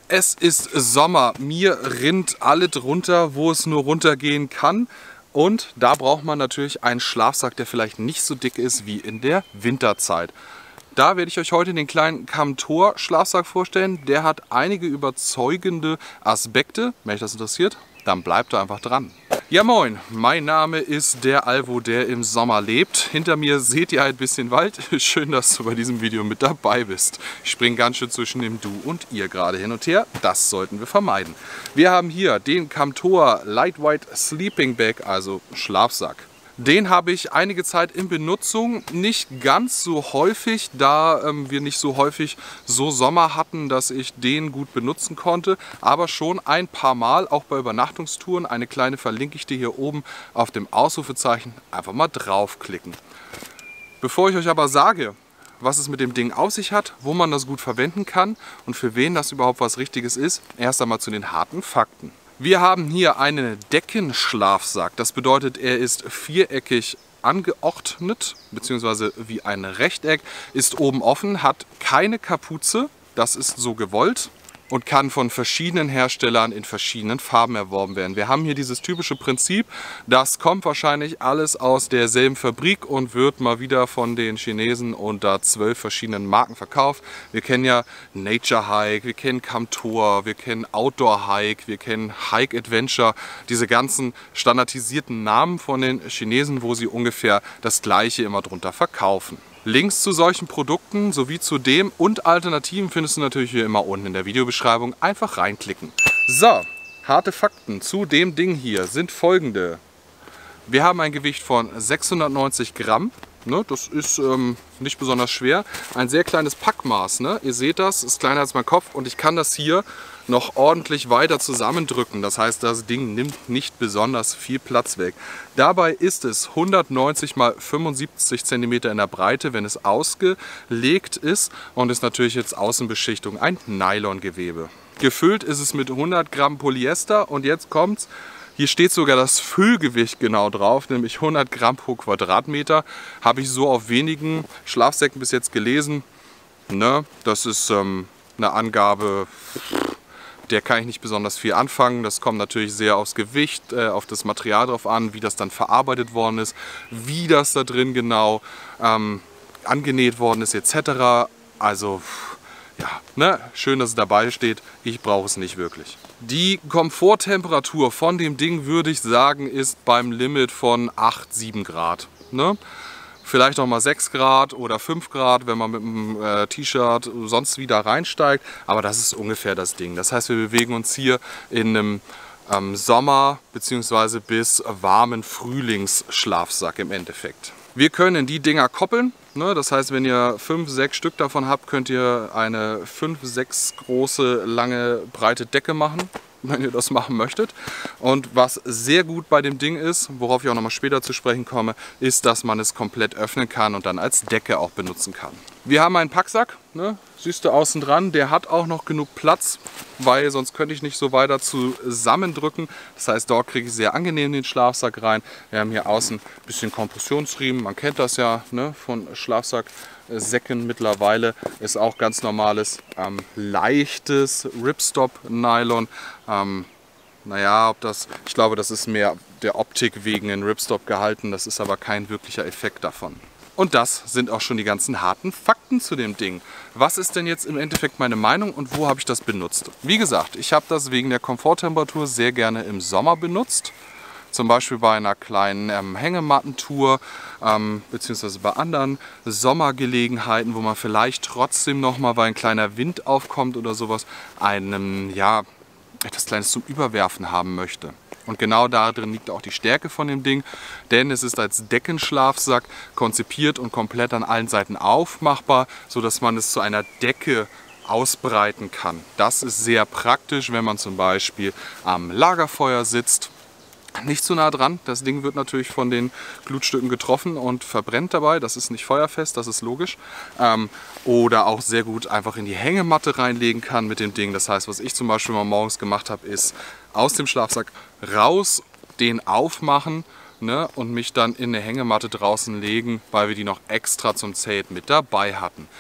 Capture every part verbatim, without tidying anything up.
Es ist Sommer, mir rinnt alles runter, wo es nur runtergehen kann. Und da braucht man natürlich einen Schlafsack, der vielleicht nicht so dick ist wie in der Winterzeit. Da werde ich euch heute den kleinen Camtor Schlafsack vorstellen. Der hat einige überzeugende Aspekte. Wenn euch das interessiert, dann bleibt da einfach dran. Ja moin, mein Name ist der Alvo, der im Sommer lebt. Hinter mir seht ihr ein bisschen Wald. Schön, dass du bei diesem Video mit dabei bist. Ich springe ganz schön zwischen dem Du und Ihr gerade hin und her. Das sollten wir vermeiden. Wir haben hier den Camtor Lightweight Sleeping Bag, also Schlafsack. Den habe ich einige Zeit in Benutzung, nicht ganz so häufig, da ähm, wir nicht so häufig so Sommer hatten, dass ich den gut benutzen konnte, aber schon ein paar Mal, auch bei Übernachtungstouren. Eine kleine verlinke ich dir hier oben auf dem Ausrufezeichen, einfach mal draufklicken. Bevor ich euch aber sage, was es mit dem Ding auf sich hat, wo man das gut verwenden kann und für wen das überhaupt was Richtiges ist, erst einmal zu den harten Fakten. Wir haben hier einen Deckenschlafsack. Das bedeutet, er ist viereckig angeordnet, beziehungsweise wie ein Rechteck, ist oben offen, hat keine Kapuze, das ist so gewollt und kann von verschiedenen Herstellern in verschiedenen Farben erworben werden. Wir haben hier dieses typische Prinzip, das kommt wahrscheinlich alles aus derselben Fabrik und wird mal wieder von den Chinesen unter zwölf verschiedenen Marken verkauft. Wir kennen ja Nature Hike, wir kennen Camtor, wir kennen Outdoor Hike, wir kennen Hike Adventure, diese ganzen standardisierten Namen von den Chinesen, wo sie ungefähr das gleiche immer drunter verkaufen. Links zu solchen Produkten sowie zu dem und Alternativen findest du natürlich hier immer unten in der Videobeschreibung. Einfach reinklicken. So, harte Fakten zu dem Ding hier sind folgende. Wir haben ein Gewicht von sechshundertneunzig Gramm. Ne, das ist ähm, nicht besonders schwer. Ein sehr kleines Packmaß. Ne? Ihr seht das, ist kleiner als mein Kopf und ich kann das hier noch ordentlich weiter zusammendrücken. Das heißt, das Ding nimmt nicht besonders viel Platz weg. Dabei ist es hundertneunzig mal fünfundsiebzig Zentimeter in der Breite, wenn es ausgelegt ist, und ist natürlich jetzt Außenbeschichtung ein Nylongewebe. Gefüllt ist es mit hundert Gramm Polyester und jetzt kommt's. Hier steht sogar das Füllgewicht genau drauf, nämlich hundert Gramm pro Quadratmeter. Habe ich so auf wenigen Schlafsäcken bis jetzt gelesen. Ne? Das ist ähm, eine Angabe, der kann ich nicht besonders viel anfangen. Das kommt natürlich sehr aufs Gewicht, äh, auf das Material drauf an, wie das dann verarbeitet worden ist, wie das da drin genau ähm, angenäht worden ist et cetera. Also ja, ne? Schön, dass es dabei steht. Ich brauche es nicht wirklich. Die Komforttemperatur von dem Ding, würde ich sagen, ist beim Limit von acht, sieben Grad. Ne? Vielleicht noch mal sechs Grad oder fünf Grad, wenn man mit einem äh, T-Shirt sonst wieder reinsteigt. Aber das ist ungefähr das Ding. Das heißt, wir bewegen uns hier in einem ähm, Sommer- bzw. bis warmen Frühlingsschlafsack im Endeffekt. Wir können die Dinger koppeln. Ne? Das heißt, wenn ihr fünf, sechs Stück davon habt, könnt ihr eine fünf, sechs große, lange, breite Decke machen, wenn ihr das machen möchtet. Und was sehr gut bei dem Ding ist, worauf ich auch noch mal später zu sprechen komme, ist, dass man es komplett öffnen kann und dann als Decke auch benutzen kann. Wir haben einen Packsack, ne? Siehst du außen dran, der hat auch noch genug Platz, weil sonst könnte ich nicht so weiter zusammendrücken. Das heißt, dort kriege ich sehr angenehm den Schlafsack rein. Wir haben hier außen ein bisschen Kompressionsriemen, man kennt das ja, ne, von Schlafsacksäcken mittlerweile. Ist auch ganz normales, ähm, leichtes Ripstop-Nylon. Ähm, naja, ob das, ich glaube, das ist mehr der Optik wegen in Ripstop gehalten, das ist aber kein wirklicher Effekt davon. Und das sind auch schon die ganzen harten Fakten zu dem Ding. Was ist denn jetzt im Endeffekt meine Meinung und wo habe ich das benutzt? Wie gesagt, ich habe das wegen der Komforttemperatur sehr gerne im Sommer benutzt. Zum Beispiel bei einer kleinen ähm, Hängematten-Tour, ähm, beziehungsweise bei anderen Sommergelegenheiten, wo man vielleicht trotzdem nochmal, weil ein kleiner Wind aufkommt oder sowas, einen, ja, etwas Kleines zum Überwerfen haben möchte. Und genau da drin liegt auch die Stärke von dem Ding, denn es ist als Deckenschlafsack konzipiert und komplett an allen Seiten aufmachbar, sodass man es zu einer Decke ausbreiten kann. Das ist sehr praktisch, wenn man zum Beispiel am Lagerfeuer sitzt. Nicht zu nah dran, das Ding wird natürlich von den Glutstücken getroffen und verbrennt dabei, das ist nicht feuerfest, das ist logisch. Ähm, oder auch sehr gut einfach in die Hängematte reinlegen kann mit dem Ding. Das heißt, was ich zum Beispiel mal morgens gemacht habe, ist aus dem Schlafsack raus, den aufmachen, ne, und mich dann in eine Hängematte draußen legen, weil wir die noch extra zum Zelt mit dabei hatten.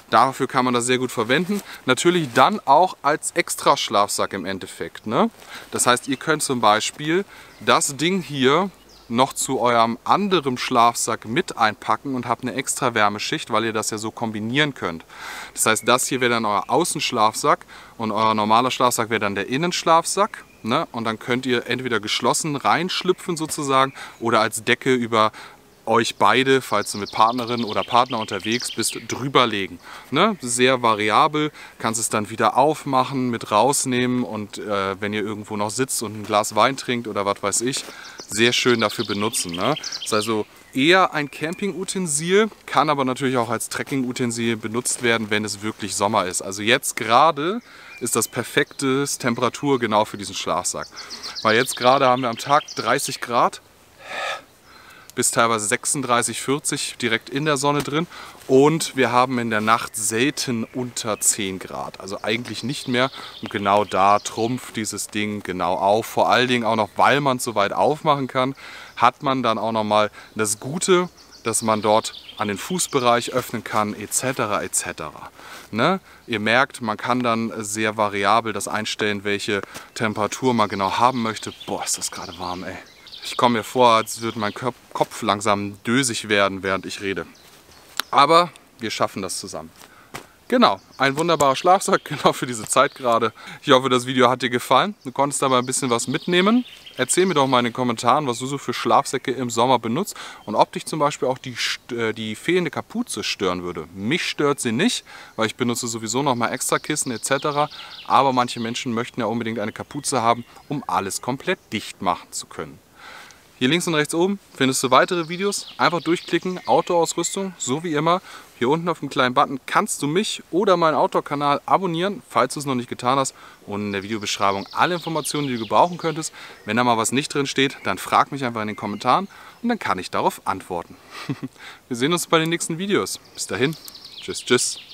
Dafür kann man das sehr gut verwenden. Natürlich dann auch als Extra-Schlafsack im Endeffekt, ne? Das heißt, ihr könnt zum Beispiel das Ding hier noch zu eurem anderen Schlafsack mit einpacken und habt eine extra Wärmeschicht, weil ihr das ja so kombinieren könnt. Das heißt, das hier wäre dann euer Außenschlafsack und euer normaler Schlafsack wäre dann der Innenschlafsack. Ne? Und dann könnt ihr entweder geschlossen reinschlüpfen sozusagen oder als Decke über euch beide, falls du mit Partnerin oder Partner unterwegs bist, drüber legen. Ne? Sehr variabel, kannst es dann wieder aufmachen, mit rausnehmen und äh, wenn ihr irgendwo noch sitzt und ein Glas Wein trinkt oder was weiß ich, sehr schön dafür benutzen. Ne? Das ist also eher ein Campingutensil, kann aber natürlich auch als Trekkingutensil benutzt werden, wenn es wirklich Sommer ist. Also jetzt gerade ist das perfekte Temperatur genau für diesen Schlafsack. Weil jetzt gerade haben wir am Tag dreißig Grad. Bis teilweise sechsunddreißig, vierzig direkt in der Sonne drin und wir haben in der Nacht selten unter zehn Grad, also eigentlich nicht mehr und genau da trumpft dieses Ding genau auf, vor allen Dingen auch noch, weil man es so weit aufmachen kann, hat man dann auch noch mal das Gute, dass man dort an den Fußbereich öffnen kann etc. et cetera. Ne? Ihr merkt, man kann dann sehr variabel das einstellen, welche Temperatur man genau haben möchte. Boah, ist das gerade warm, ey. Ich komme mir vor, als würde mein Kopf langsam dösig werden, während ich rede. Aber wir schaffen das zusammen. Genau, ein wunderbarer Schlafsack, genau für diese Zeit gerade. Ich hoffe, das Video hat dir gefallen. Du konntest dabei ein bisschen was mitnehmen. Erzähl mir doch mal in den Kommentaren, was du so für Schlafsäcke im Sommer benutzt und ob dich zum Beispiel auch die, die fehlende Kapuze stören würde. Mich stört sie nicht, weil ich benutze sowieso noch mal extra Kissen et cetera. Aber manche Menschen möchten ja unbedingt eine Kapuze haben, um alles komplett dicht machen zu können. Hier links und rechts oben findest du weitere Videos. Einfach durchklicken, Outdoor-Ausrüstung, so wie immer. Hier unten auf dem kleinen Button kannst du mich oder meinen Outdoor-Kanal abonnieren, falls du es noch nicht getan hast. Und in der Videobeschreibung alle Informationen, die du gebrauchen könntest. Wenn da mal was nicht drin steht, dann frag mich einfach in den Kommentaren und dann kann ich darauf antworten. Wir sehen uns bei den nächsten Videos. Bis dahin, tschüss, tschüss.